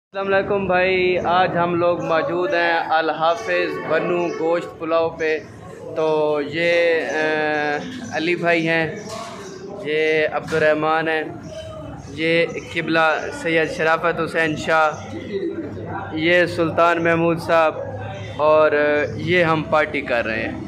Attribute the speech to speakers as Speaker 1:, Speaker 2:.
Speaker 1: अस्सलाम वालेकुम भाई। आज हम लोग मौजूद हैं अल हाफिज़ बनू गोश्त पुलाव पे। तो ये अली भाई हैं, ये अब्दुर्रहमान हैं, ये किबला सैयद शराफत हुसैन शाह, ये सुल्तान महमूद साहब, और ये हम पार्टी कर रहे हैं।